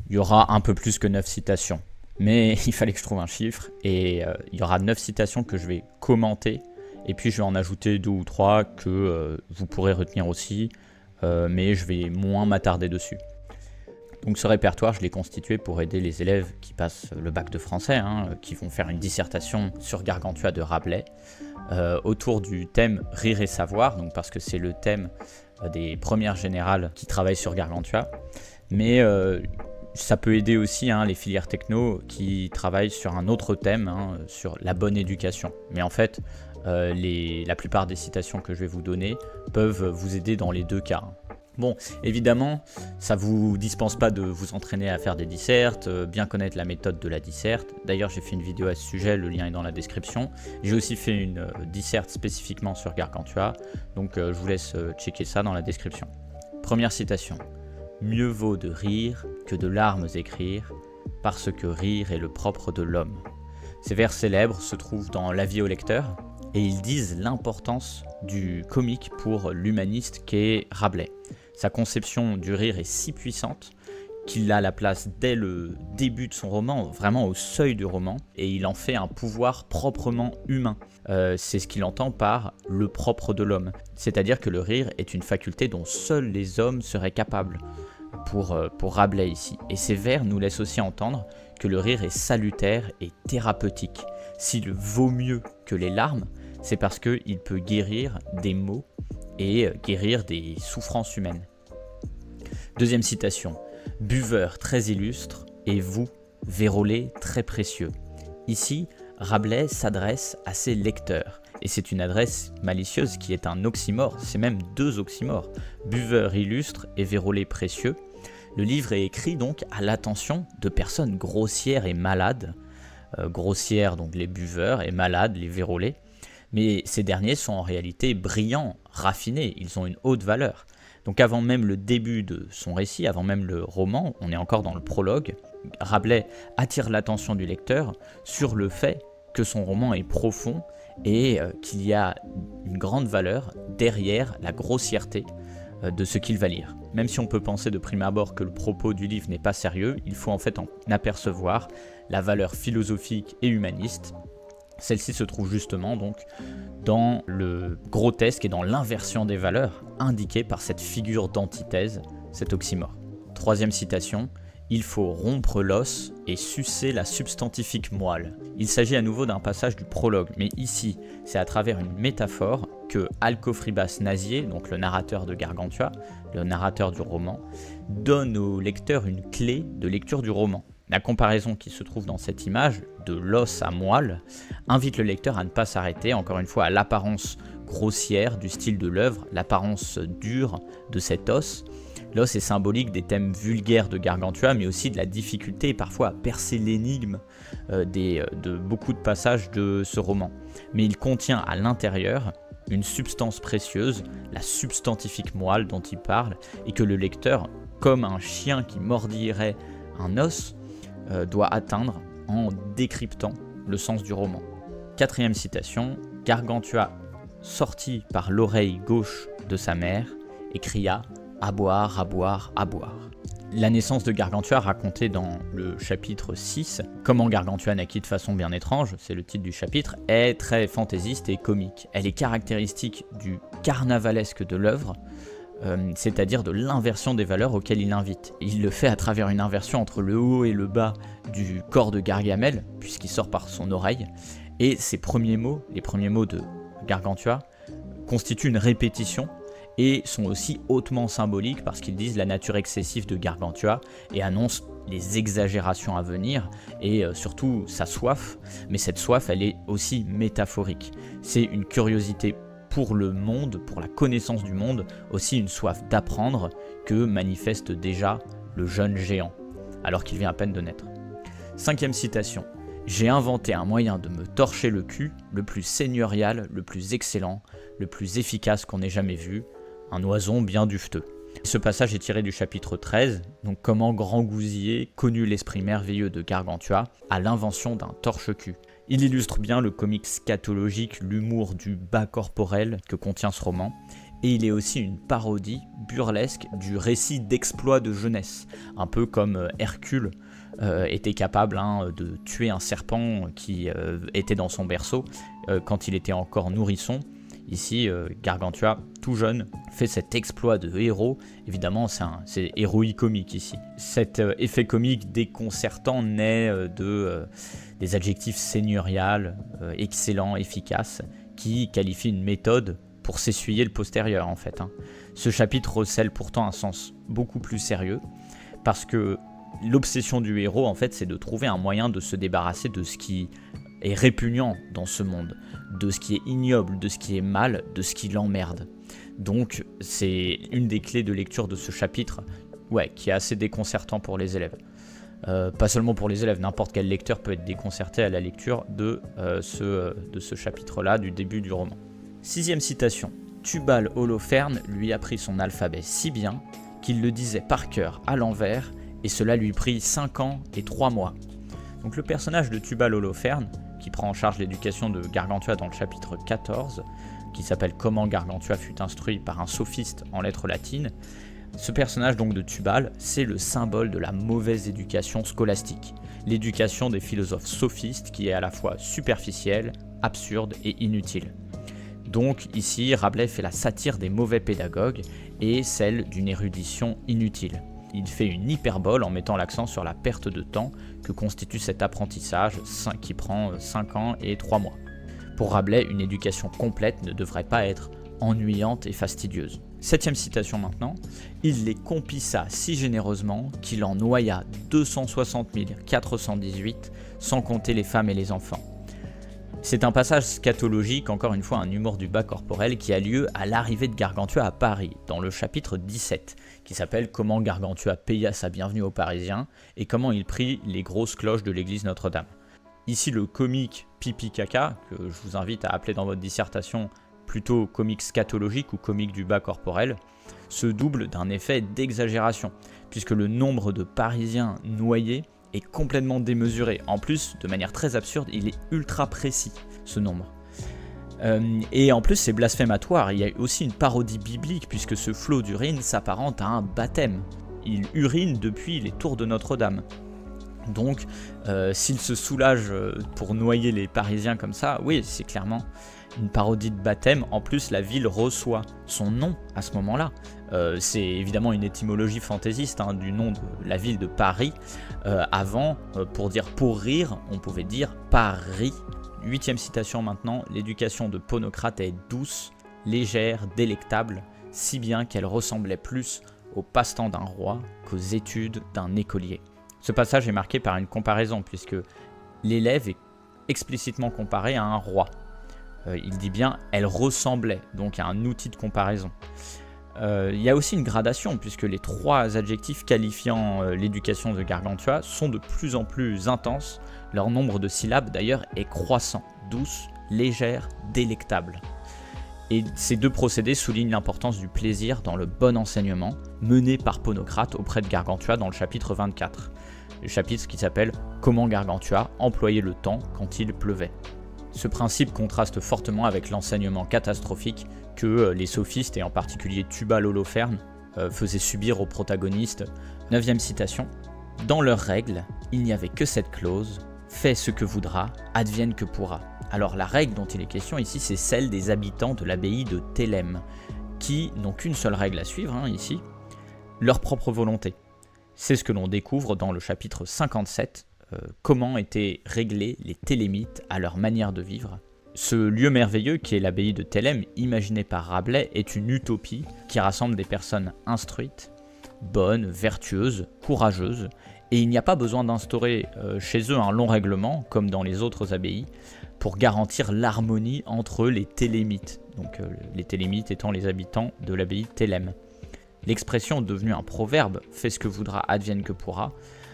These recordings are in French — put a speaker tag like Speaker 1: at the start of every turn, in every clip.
Speaker 1: Il y aura un peu plus que 9 citations. Mais il fallait que je trouve un chiffre. Et il y aura 9 citations que je vais commenter. Et puis je vais en ajouter 2 ou 3 que vous pourrez retenir aussi. Mais je vais moins m'attarder dessus. Donc ce répertoire, je l'ai constitué pour aider les élèves qui passent le bac de français, qui vont faire une dissertation sur Gargantua de Rabelais, autour du thème Rire et savoir, donc parce que c'est le thème des premières générales qui travaillent sur Gargantua. Mais ça peut aider aussi les filières techno qui travaillent sur un autre thème, sur la bonne éducation. Mais en fait, la plupart des citations que je vais vous donner peuvent vous aider dans les deux cas. Bon, évidemment, ça ne vous dispense pas de vous entraîner à faire des dissertes, bien connaître la méthode de la disserte. D'ailleurs, j'ai fait une vidéo à ce sujet, le lien est dans la description. J'ai aussi fait une disserte spécifiquement sur Gargantua, donc je vous laisse checker ça dans la description. Première citation. Mieux vaut de rire que de larmes écrire, parce que rire est le propre de l'homme. Ces vers célèbres se trouvent dans L'Avis au lecteur, et ils disent l'importance du comique pour l'humaniste qu'est Rabelais. Sa conception du rire est si puissante qu'il a la place dès le début de son roman, vraiment au seuil du roman, et il en fait un pouvoir proprement humain. C'est ce qu'il entend par le propre de l'homme, c'est-à-dire que le rire est une faculté dont seuls les hommes seraient capables, pour Rabelais ici. Et ces vers nous laissent aussi entendre que le rire est salutaire et thérapeutique. S'il vaut mieux que les larmes, c'est parce qu'il peut guérir des maux et guérir des souffrances humaines. Deuxième citation. Buveur très illustre et vous, vérolé très précieux. Ici, Rabelais s'adresse à ses lecteurs. Et c'est une adresse malicieuse qui est un oxymore, c'est même deux oxymores. Buveur illustre et vérolé précieux. Le livre est écrit donc à l'attention de personnes grossières et malades. Grossières donc les buveurs et malades les vérolés. Mais ces derniers sont en réalité brillants, raffinés, ils ont une haute valeur. Donc avant même le début de son récit, avant même le roman, on est encore dans le prologue, Rabelais attire l'attention du lecteur sur le fait que son roman est profond et qu'il y a une grande valeur derrière la grossièreté de ce qu'il va lire. Même si on peut penser de prime abord que le propos du livre n'est pas sérieux, il faut en fait en apercevoir la valeur philosophique et humaniste. Celle-ci se trouve justement donc dans le grotesque et dans l'inversion des valeurs indiquée par cette figure d'antithèse, cet oxymore. Troisième citation, il faut rompre l'os et sucer la substantifique moelle. Il s'agit à nouveau d'un passage du prologue, mais ici, c'est à travers une métaphore que Alcofribas Nazier, donc le narrateur de Gargantua, le narrateur du roman, donne au lecteur une clé de lecture du roman. La comparaison qui se trouve dans cette image, de l'os à moelle, invite le lecteur à ne pas s'arrêter, encore une fois, à l'apparence grossière du style de l'œuvre, l'apparence dure de cet os. L'os est symbolique des thèmes vulgaires de Gargantua, mais aussi de la difficulté parfois à percer l'énigme de beaucoup de passages de ce roman. Mais il contient à l'intérieur une substance précieuse, la substantifique moelle dont il parle, et que le lecteur, comme un chien qui mordillerait un os, doit atteindre en décryptant le sens du roman. Quatrième citation, Gargantua sortit par l'oreille gauche de sa mère et cria « à boire, à boire, à boire ». La naissance de Gargantua racontée dans le chapitre 6, comment Gargantua naquit de façon bien étrange, c'est le titre du chapitre, est très fantaisiste et comique. Elle est caractéristique du carnavalesque de l'œuvre, c'est-à-dire de l'inversion des valeurs auxquelles il invite. Il le fait à travers une inversion entre le haut et le bas du corps de Gargamel, puisqu'il sort par son oreille, et ces premiers mots, les premiers mots de Gargantua, constituent une répétition et sont aussi hautement symboliques parce qu'ils disent la nature excessive de Gargantua et annoncent les exagérations à venir et surtout sa soif, mais cette soif elle est aussi métaphorique. C'est une curiosité pour le monde, pour la connaissance du monde, aussi une soif d'apprendre que manifeste déjà le jeune géant, alors qu'il vient à peine de naître. Cinquième citation. J'ai inventé un moyen de me torcher le cul, le plus seigneurial, le plus excellent, le plus efficace qu'on ait jamais vu, un oison bien duveteux. Ce passage est tiré du chapitre 13, donc comment Grand Gousier connut l'esprit merveilleux de Gargantua à l'invention d'un torche-cul. Il illustre bien le comique scatologique, l'humour du bas corporel que contient ce roman, et il est aussi une parodie burlesque du récit d'exploits de jeunesse, un peu comme Hercule était capable de tuer un serpent qui était dans son berceau quand il était encore nourrisson. Ici, Gargantua, tout jeune, fait cet exploit de héros. Évidemment, c'est héroïque comique ici. Cet effet comique déconcertant naît des adjectifs seigneurial, excellent, efficace, qui qualifient une méthode pour s'essuyer le postérieur en fait. Ce chapitre recèle pourtant un sens beaucoup plus sérieux, parce que l'obsession du héros en fait, c'est de trouver un moyen de se débarrasser de ce qui est répugnant dans ce monde, de ce qui est ignoble, de ce qui est mal, de ce qui l'emmerde. Donc c'est une des clés de lecture de ce chapitre, qui est assez déconcertant pour les élèves. Pas seulement pour les élèves, n'importe quel lecteur peut être déconcerté à la lecture de ce chapitre-là, du début du roman. 6e citation. Tubal Holoferne lui apprit son alphabet si bien qu'il le disait par cœur à l'envers, et cela lui prit 5 ans et 3 mois. Donc le personnage de Tubal Holoferne, qui prend en charge l'éducation de Gargantua dans le chapitre 14, qui s'appelle « Comment Gargantua fut instruit par un sophiste en lettres latines », ce personnage donc de Tubal, c'est le symbole de la mauvaise éducation scolastique, l'éducation des philosophes sophistes qui est à la fois superficielle, absurde et inutile. Donc ici, Rabelais fait la satire des mauvais pédagogues et celle d'une érudition inutile. Il fait une hyperbole en mettant l'accent sur la perte de temps que constitue cet apprentissage qui prend 5 ans et 3 mois. Pour Rabelais, une éducation complète ne devrait pas être ennuyante et fastidieuse. 7e citation maintenant. Il les compissa si généreusement qu'il en noya 260 418, sans compter les femmes et les enfants. C'est un passage scatologique, encore une fois un humour du bas corporel, qui a lieu à l'arrivée de Gargantua à Paris, dans le chapitre 17, qui s'appelle « Comment Gargantua paya sa bienvenue aux Parisiens et comment il prit les grosses cloches de l'église Notre-Dame ». Ici, le comique pipi-caca, que je vous invite à appeler dans votre dissertation plutôt comique scatologique ou comique du bas corporel, se double d'un effet d'exagération, puisque le nombre de Parisiens noyés est complètement démesuré. En plus, de manière très absurde, il est ultra précis, ce nombre. Et en plus, c'est blasphématoire. Il y a aussi une parodie biblique, puisque ce flot d'urine s'apparente à un baptême. Il urine depuis les tours de Notre-Dame. Donc, s'il se soulage pour noyer les Parisiens comme ça, oui, c'est clairement une parodie de baptême. En plus, la ville reçoit son nom à ce moment-là. C'est évidemment une étymologie fantaisiste du nom de la ville de Paris. Avant, pour dire pour rire, on pouvait dire Paris. 8e citation maintenant. L'éducation de Ponocrate est douce, légère, délectable, si bien qu'elle ressemblait plus au passe-temps d'un roi qu'aux études d'un écolier. Ce passage est marqué par une comparaison, puisque l'élève est explicitement comparé à un roi. Il dit bien « elle ressemblait », donc à un outil de comparaison. Il y a aussi une gradation, puisque les 3 adjectifs qualifiant l'éducation de Gargantua sont de plus en plus intenses. Leur nombre de syllabes, d'ailleurs, est croissant. Douce, légère, délectable. Et ces 2 procédés soulignent l'importance du plaisir dans le bon enseignement mené par Ponocrate auprès de Gargantua dans le chapitre 24. Le chapitre qui s'appelle « Comment Gargantua employait le temps quand il pleuvait ». Ce principe contraste fortement avec l'enseignement catastrophique que les sophistes, et en particulier Tubal Holoferne, faisaient subir aux protagonistes. 9e citation. « Dans leurs règles, il n'y avait que cette clause, fais ce que voudras, advienne que pourra. » Alors la règle dont il est question ici, c'est celle des habitants de l'abbaye de Thélème, qui n'ont qu'une seule règle à suivre ici, leur propre volonté. C'est ce que l'on découvre dans le chapitre 57, comment étaient réglés les Thélémites à leur manière de vivre. Ce lieu merveilleux qui est l'abbaye de Thélème, imaginé par Rabelais, est une utopie qui rassemble des personnes instruites, bonnes, vertueuses, courageuses, et il n'y a pas besoin d'instaurer chez eux un long règlement, comme dans les autres abbayes, pour garantir l'harmonie entre les Thélémites, donc les Thélémites étant les habitants de l'abbaye de Thélème. L'expression devenue un proverbe, « fais ce que voudra, advienne que pourra »,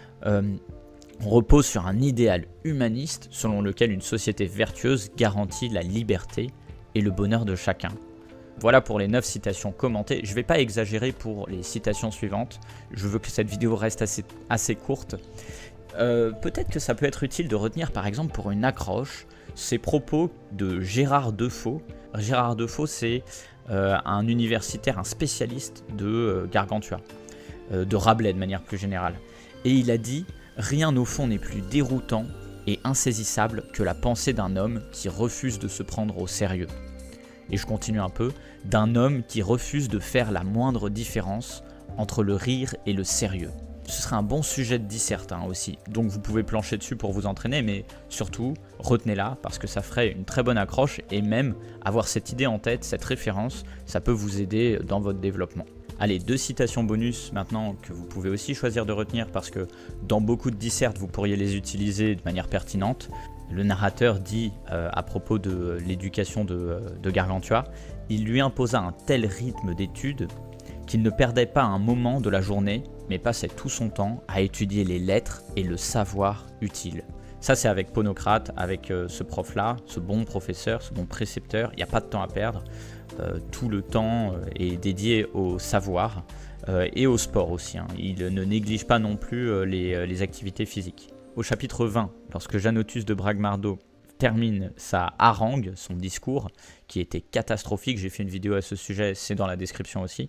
Speaker 1: repose sur un idéal humaniste selon lequel une société vertueuse garantit la liberté et le bonheur de chacun. Voilà pour les 9 citations commentées. Je ne vais pas exagérer pour les citations suivantes, je veux que cette vidéo reste assez courte. Peut-être que ça peut être utile de retenir par exemple pour une accroche ces propos de Gérard Defoe. Gérard Defoe, c'est un universitaire, un spécialiste de Gargantua, de Rabelais de manière plus générale. Et il a dit « Rien au fond n'est plus déroutant et insaisissable que la pensée d'un homme qui refuse de se prendre au sérieux. » Et je continue un peu, « d'un homme qui refuse de faire la moindre différence entre le rire et le sérieux. » Ce serait un bon sujet de disserte aussi, donc vous pouvez plancher dessus pour vous entraîner, mais surtout, retenez-la parce que ça ferait une très bonne accroche et même avoir cette idée en tête, cette référence, ça peut vous aider dans votre développement. Allez, 2 citations bonus maintenant que vous pouvez aussi choisir de retenir parce que dans beaucoup de dissertes, vous pourriez les utiliser de manière pertinente. Le narrateur dit à propos de l'éducation de Gargantua, il lui imposa un tel rythme d'études qu'il ne perdait pas un moment de la journée, mais passait tout son temps à étudier les lettres et le savoir utile. Ça, c'est avec Ponocrate, avec ce prof-là, ce bon professeur, ce bon précepteur. Il n'y a pas de temps à perdre. Tout le temps est dédié au savoir et au sport aussi. Il ne néglige pas non plus les activités physiques. Au chapitre 20, lorsque Janotus de Bragmardo termine sa harangue, son discours, qui était catastrophique, j'ai fait une vidéo à ce sujet, c'est dans la description aussi,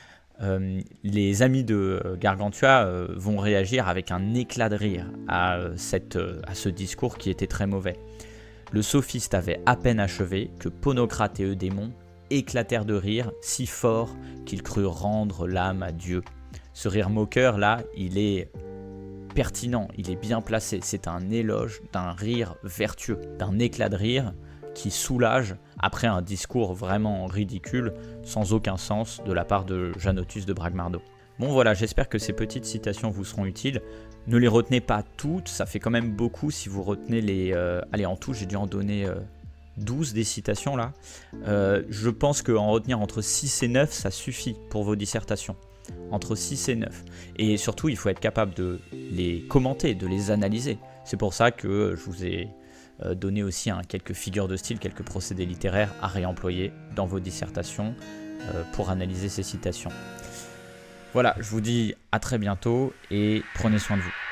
Speaker 1: les amis de Gargantua vont réagir avec un éclat de rire à ce discours qui était très mauvais. Le sophiste avait à peine achevé que Ponocrate et Eudémon éclatèrent de rire si fort qu'ils crurent rendre l'âme à Dieu. Ce rire moqueur là, il est pertinent, il est bien placé, c'est un éloge d'un rire vertueux, d'un éclat de rire qui soulage après un discours vraiment ridicule, sans aucun sens de la part de Janotus de Bragmardo. Bon voilà, j'espère que ces petites citations vous seront utiles. Ne les retenez pas toutes, ça fait quand même beaucoup si vous retenez les... allez, en tout, j'ai dû en donner 12 des citations là. Je pense qu'en retenir entre 6 et 9, ça suffit pour vos dissertations. Entre 6 et 9. Et surtout, il faut être capable de les commenter, de les analyser. C'est pour ça que je vous ai donné aussi quelques figures de style, quelques procédés littéraires à réemployer dans vos dissertations pour analyser ces citations. Voilà, je vous dis à très bientôt et prenez soin de vous.